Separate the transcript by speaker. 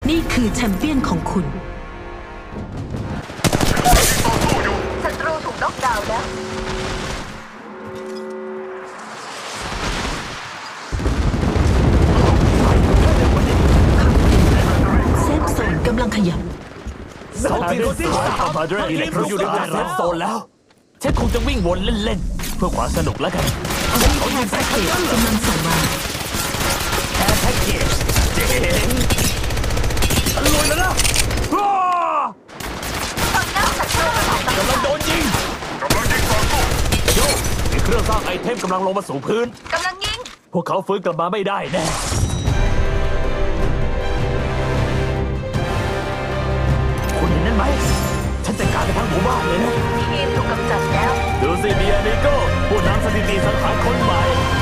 Speaker 1: นี่คือแชมเปี้ยนของคุณ
Speaker 2: ศัตรูถูกน็อกดาวน์แล้ว
Speaker 1: เซฟโซนกำลังขยับ
Speaker 3: สองทีมที่3มาด้วยเราอยู่ในวงเซฟโซนแล้วฉันคงจะวิ่งวนเล่นๆเพื่อความสนุกแล้วกัน
Speaker 1: รีแพร์แพ็กเกจกำลังส่งมา
Speaker 3: แพ็กเกจเจ๋งฉันรวยแล้วนะกำลังโดนยิงต่อสู้โยมีเครื่องสร้างไอเทมกำลังลงมาสู่พื้น
Speaker 2: กำลังยิง
Speaker 3: พวกเขาฟื้นกลับมาไม่ได้แน่คุณเห็นนั่นไหมฉันจัดการไปทั้งหมู่บ้านเลยนะ
Speaker 2: ทีมถูกกำจัดแล้ว
Speaker 3: ดูสิเมียนิโก้ผู้นำสถิติสังหารคนใหม่